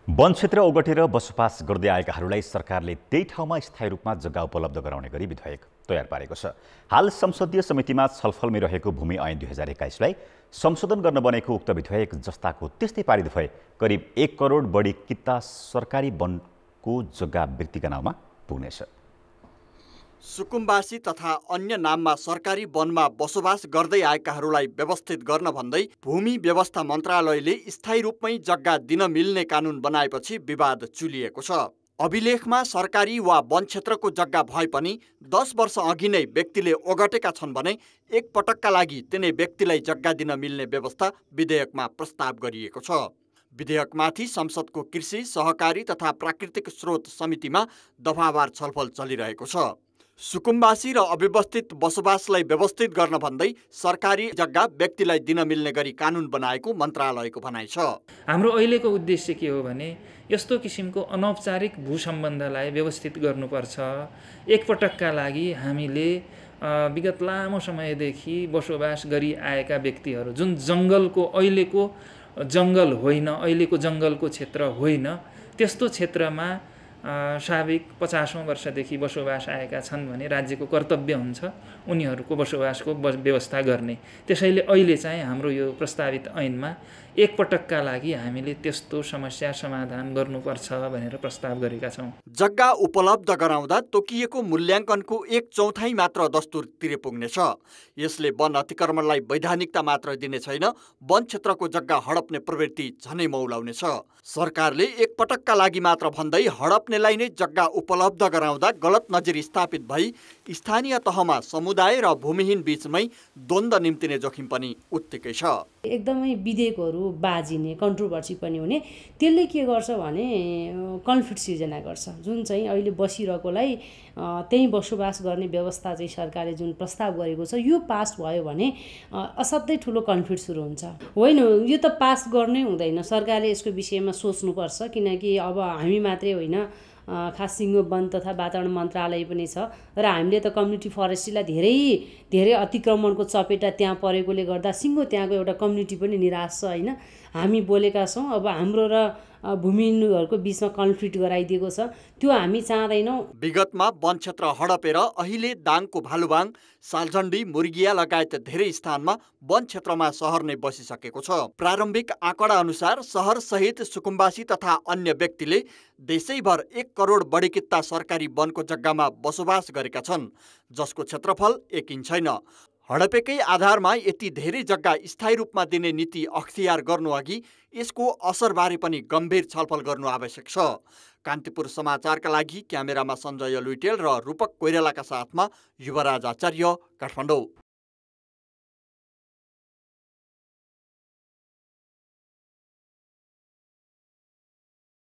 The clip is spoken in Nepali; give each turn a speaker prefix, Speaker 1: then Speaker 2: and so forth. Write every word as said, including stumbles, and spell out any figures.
Speaker 1: वन क्षेत्र ओगटेर बसोबास गर्दै आएकाहरूलाई सरकारले त्यही ठाउँमा स्थायी रूपमा जग्गा उपलब्ध गराउने गरी विधेयक तयार पारेको छ। हाल संसदीय समितिमा छलफलमै रहेको भूमि ऐन दुई हजार एक्काइसलाई संशोधन गर्न बनेको उक्त विधेयक जस्ताको त्यस्तै पारित भए करिब एक करोड बढी किता सरकारी वनको जग्गा व्यक्तिका नाममा पुग्नेछ।
Speaker 2: सुकुम्बासी तथा अन्य नाममा सरकारी वनमा बसोबास गर्दै आएकाहरूलाई व्यवस्थित गर्न भन्दै भूमि व्यवस्था मन्त्रालयले स्थायी रूपमै जग्गा दिन मिल्ने कानुन बनाएपछि विवाद चुलिएको छ। अभिलेखमा सरकारी वा वन क्षेत्रको जग्गा भए पनि दस वर्ष अघि नै व्यक्तिले ओगटेका छन् भने एक पटकका लागि तिनै व्यक्तिलाई जग्गा दिन मिल्ने व्यवस्था विधेयकमा प्रस्ताव गरिएको छ। विधेयकमाथि संसदको कृषि, सहकारी तथा प्राकृतिक स्रोत समितिमा दफावार छलफल चलिरहेको छ। सुकुम्बासी र अव्यवस्थित बसोबासलाई व्यवस्थित गर्न भन्दै सरकारी जग्गा व्यक्तिलाई दिन मिल्ने गरी कानुन बनाएको मन्त्रालयको भनाइ छ।
Speaker 3: हाम्रो अहिलेको उद्देश्य के हो भने यस्तो किसिमको अनौपचारिक भू सम्बन्धलाई व्यवस्थित गर्नुपर्छ। एकपटकका लागि हामीले विगत लामो समयदेखि बसोबास गरी आएका व्यक्तिहरू जुन जङ्गलको अहिलेको जङ्गल होइन, अहिलेको जङ्गलको क्षेत्र होइन, त्यस्तो क्षेत्रमा स्वाभाविक पचासौँ वर्षदेखि बसोबास आएका छन् भने राज्यको कर्तव्य हुन्छ उनीहरूको बसोबासको व्यवस्था गर्ने। त्यसैले अहिले चाहिँ हाम्रो यो प्रस्तावित ऐनमा एकपटकका लागि हामीले त्यस्तो समस्या समाधान गर्नुपर्छ भनेर प्रस्ताव गरेका छौँ।
Speaker 2: जग्गा उपलब्ध गराउँदा तोकिएको मूल्याङ्कनको एक चौथाइ मात्र दस्तुर तिरे पुग्नेछ। यसले वन अतिक्रमणलाई वैधानिकता मात्र दिने छैन, वन क्षेत्रको जग्गा हडप्ने प्रवृत्ति झनै मौलाउनेछ। सरकारले एकपटकका लागि मात्र भन्दै हडप्नेलाई नै जग्गा उपलब्ध गराउँदा गलत नजिर स्थापित भई स्थानीय तहमा समुदाय र भूमिहीन बीचमै द्वन्द्व निम्तिने जोखिम पनि उत्तिकै छ।
Speaker 4: एकदमै विधेयकहरू बाजिने, कन्ट्रोभर्सी पनि हुने, त्यसले के गर्छ भने कन्फ्लिक्ट सिर्जना गर्छ। जुन चाहिँ अहिले बसिरहेकोलाई त्यही बसोबास गर्ने व्यवस्था चाहिँ सरकारले जुन प्रस्ताव गरेको छ यो पास भयो भने असाध्यै ठुलो कन्फ्लिक्ट सुरु हुन्छ। होइन, यो त पास गर्नै हुँदैन, सरकारले यसको विषयमा सोच्नुपर्छ। किनकि अब हामी मात्रै होइन, खास सिङ्गो वन तथा वातावरण मन्त्रालय पनि छ र हामीले त कम्युनिटी फरेस्ट्रीलाई धेरै धेरै अतिक्रमणको चपेटा त्यहाँ परेकोले गर्दा सिङ्गो त्यहाँको एउटा कम्युनिटी पनि निराश छ। होइन, हामी बोलेका छौँ, अब हाम्रो र भूमिहीनहरूको बिचमा कन्फ्लिक्ट गराइदिएको छ, त्यो हामी चाहँदैनौँ।
Speaker 2: विगतमा वन क्षेत्र हडपेर अहिले दाङको भालुबाङ, सालझण्डी, मुर्गिया लगायत धेरै स्थानमा वन क्षेत्रमा सहर नै बसिसकेको छ। प्रारम्भिक आँकडा अनुसार सहर सहित सुकुम्बासी तथा अन्य व्यक्तिले देशैभर एक करोड बढी किता सरकारी वनको जग्गामा बसोबास गरेका छन्, जसको क्षेत्रफल एक इन्च छैन। हडपेकै आधारमा यति धेरै जग्गा स्थायी रूपमा दिने नीति अख्तियार गर्नु अघि यसको असरबारे पनि गम्भीर छलफल गर्नु आवश्यक छ। कान्तिपुर समाचारका लागि क्यामेरामा सञ्जय लुइटेल र रूपक कोइरालाका साथमा युवराज आचार्य, काठमाडौँ।